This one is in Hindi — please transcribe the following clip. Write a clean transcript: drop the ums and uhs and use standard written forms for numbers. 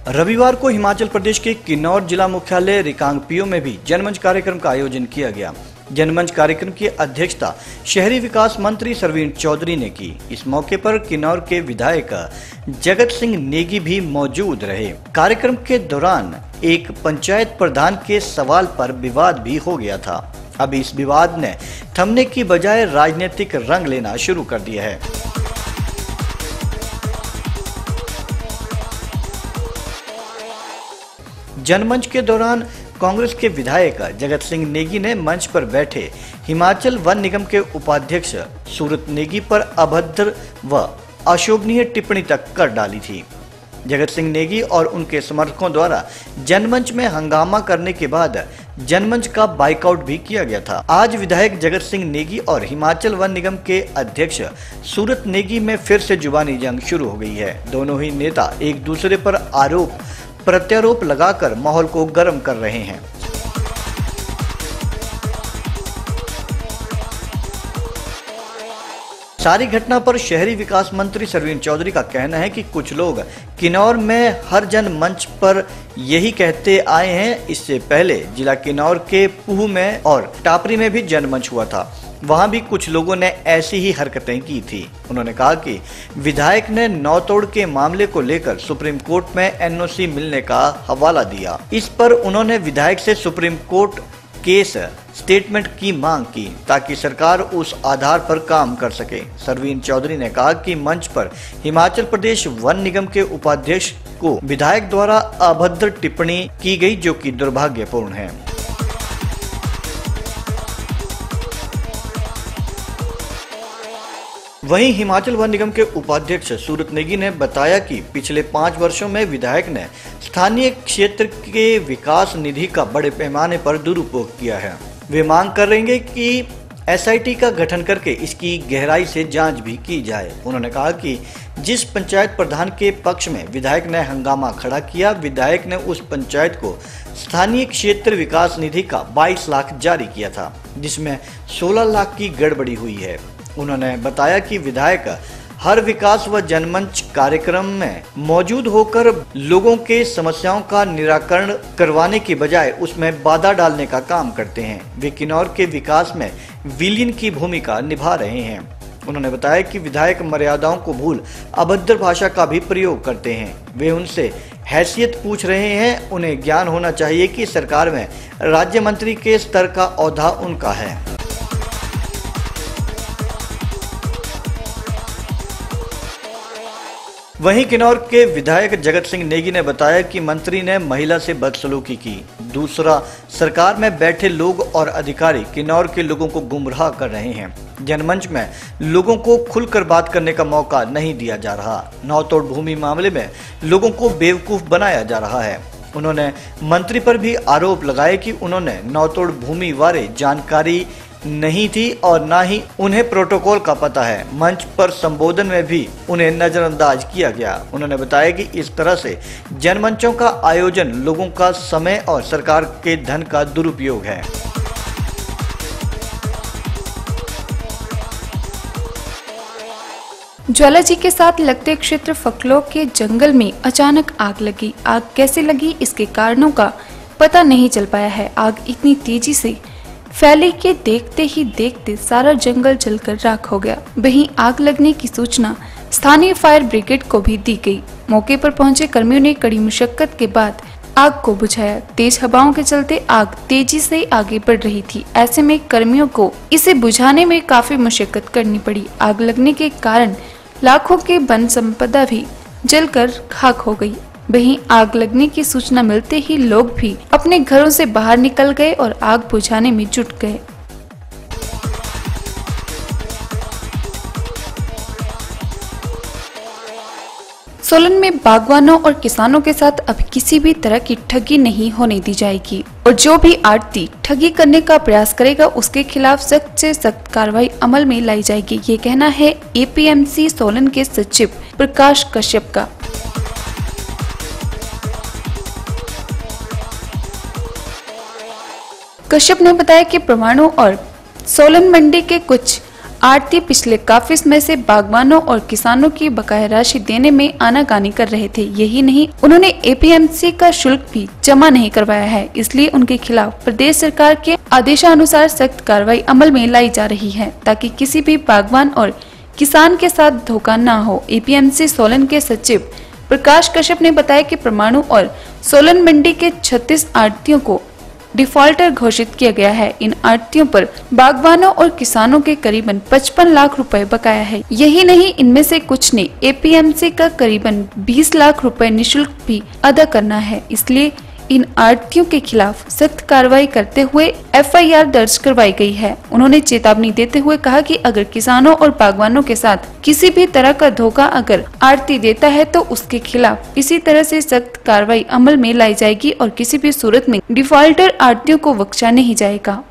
रविवार को हिमाचल प्रदेश के किन्नौर जिला मुख्यालय रिकांगपिओ में भी जनमंच कार्यक्रम का आयोजन किया गया। जनमंच कार्यक्रम की अध्यक्षता शहरी विकास मंत्री सरवीण चौधरी ने की। इस मौके पर किन्नौर के विधायक जगत सिंह नेगी भी मौजूद रहे। कार्यक्रम के दौरान एक पंचायत प्रधान के सवाल पर विवाद भी हो गया था। अब इस विवाद ने थमने की बजाय राजनीतिक रंग लेना शुरू कर दिया है। जनमंच के दौरान कांग्रेस के विधायक जगत सिंह नेगी ने मंच पर बैठे हिमाचल वन निगम के उपाध्यक्ष सूरत नेगी पर अभद्र व अशोभनीय टिप्पणी तक कर डाली थी। जगत सिंह नेगी और उनके समर्थकों द्वारा जनमंच में हंगामा करने के बाद जनमंच का बाइकआउट भी किया गया था। आज विधायक जगत सिंह नेगी और हिमाचल वन निगम के अध्यक्ष सूरत नेगी में फिर से जुबानी जंग शुरू हो गई है। दोनों ही नेता एक दूसरे पर आरोप प्रत्यारोप लगाकर माहौल को गर्म कर रहे हैं। सारी घटना पर शहरी विकास मंत्री सरवीण चौधरी का कहना है कि कुछ लोग किन्नौर में हर जन मंच पर यही कहते आए हैं। इससे पहले जिला किन्नौर के पूह में और टापरी में भी जनमंच हुआ था, वहां भी कुछ लोगों ने ऐसी ही हरकतें की थी। उन्होंने कहा कि विधायक ने नौतोड़ के मामले को लेकर सुप्रीम कोर्ट में एनओसी मिलने का हवाला दिया। इस पर उन्होंने विधायक से सुप्रीम कोर्ट केस स्टेटमेंट की मांग की ताकि सरकार उस आधार पर काम कर सके। सरवीण चौधरी ने कहा कि मंच पर हिमाचल प्रदेश वन निगम के उपाध्यक्ष को विधायक द्वारा अभद्र टिप्पणी की गई, जो कि दुर्भाग्यपूर्ण है। वहीं हिमाचल वन निगम के उपाध्यक्ष सूरत नेगी ने बताया कि पिछले 5 वर्षों में विधायक ने स्थानीय क्षेत्र के विकास निधि का बड़े पैमाने पर दुरुपयोग किया है। वे मांग कर रहे हैं कि एसआईटी का गठन करके इसकी गहराई से जांच भी की जाए। उन्होंने कहा कि जिस पंचायत प्रधान के पक्ष में विधायक ने हंगामा खड़ा किया, विधायक ने उस पंचायत को स्थानीय क्षेत्र विकास निधि का 22 लाख जारी किया था, जिसमें 16 लाख की गड़बड़ी हुई है। उन्होंने बताया कि विधायक हर विकास व जनमंच कार्यक्रम में मौजूद होकर लोगों के समस्याओं का निराकरण करवाने की बजाय उसमें बाधा डालने का काम करते हैं। वे किन्नौर के विकास में विलीन की भूमिका निभा रहे हैं। उन्होंने बताया कि विधायक मर्यादाओं को भूल अभद्र भाषा का भी प्रयोग करते हैं। वे उनसे हैसियत पूछ रहे हैं। उन्हें ज्ञान होना चाहिए कि सरकार में राज्य मंत्री के स्तर का ओहदा उनका है। वहीं किन्नौर के विधायक जगत सिंह नेगी ने बताया कि मंत्री ने महिला से बदसलूकी की। दूसरा, सरकार में बैठे लोग और अधिकारी किन्नौर के लोगों को गुमराह कर रहे हैं। जनमंच में लोगों को खुलकर बात करने का मौका नहीं दिया जा रहा। नौतोड़ भूमि मामले में लोगों को बेवकूफ बनाया जा रहा है। उन्होंने मंत्री पर भी आरोप लगाए कि उन्होंने नौतोड़ भूमि बारे जानकारी नहीं थी और ना ही उन्हें प्रोटोकॉल का पता है। मंच पर संबोधन में भी उन्हें नजरअंदाज किया गया। उन्होंने बताया कि इस तरह से जनमंचों का आयोजन लोगों का समय और सरकार के धन का दुरुपयोग है। ज्वाला जी के साथ लगते क्षेत्र फकलों के जंगल में अचानक आग लगी। आग कैसे लगी, इसके कारणों का पता नहीं चल पाया है। आग इतनी तेजी से फैली कि देखते ही देखते सारा जंगल जलकर राख हो गया। वहीं आग लगने की सूचना स्थानीय फायर ब्रिगेड को भी दी गई। मौके पर पहुंचे कर्मियों ने कड़ी मुशक्कत के बाद आग को बुझाया। तेज हवाओं के चलते आग तेजी से आगे बढ़ रही थी। ऐसे में कर्मियों को इसे बुझाने में काफी मुशक्कत करनी पड़ी। आग लगने के कारण लाखों के वन संपदा भी जलकर खाक हो गई। वहीं आग लगने की सूचना मिलते ही लोग भी अपने घरों से बाहर निकल गए और आग बुझाने में जुट गए। सोलन में बागवानों और किसानों के साथ अब किसी भी तरह की ठगी नहीं होने दी जाएगी और जो भी आड़ती ठगी करने का प्रयास करेगा उसके खिलाफ सख्त से सख्त कार्रवाई अमल में लाई जाएगी। ये कहना है एपीएमसी सोलन के सचिव प्रकाश कश्यप का। कश्यप ने बताया कि परमाणु और सोलन मंडी के कुछ आढ़ती पिछले काफी समय से बागवानों और किसानों की बकाया राशि देने में आनाकानी कर रहे थे। यही नहीं, उन्होंने एपीएमसी का शुल्क भी जमा नहीं करवाया है, इसलिए उनके खिलाफ प्रदेश सरकार के आदेशानुसार सख्त कार्रवाई अमल में लाई जा रही है, ताकि किसी भी बागवान और किसान के साथ धोखा न हो। एपीएमसी सोलन के सचिव प्रकाश कश्यप ने बताया कि परमाणु और सोलन मंडी के 36 आढ़तियों को डिफॉल्टर घोषित किया गया है। इन आढ़तियों पर बागवानों और किसानों के करीबन 55 लाख रुपए बकाया है। यही नहीं, इनमें से कुछ ने एपीएमसी का करीबन 20 लाख रुपए निःशुल्क भी अदा करना है। इसलिए इन आढ़तियों के खिलाफ सख्त कार्रवाई करते हुए एफआईआर दर्ज करवाई गई है। उन्होंने चेतावनी देते हुए कहा कि अगर किसानों और बागवानों के साथ किसी भी तरह का धोखा अगर आढ़ती देता है तो उसके खिलाफ इसी तरह से सख्त कार्रवाई अमल में लाई जाएगी और किसी भी सूरत में डिफॉल्टर आढ़तियों को बख्शा नहीं जाएगा।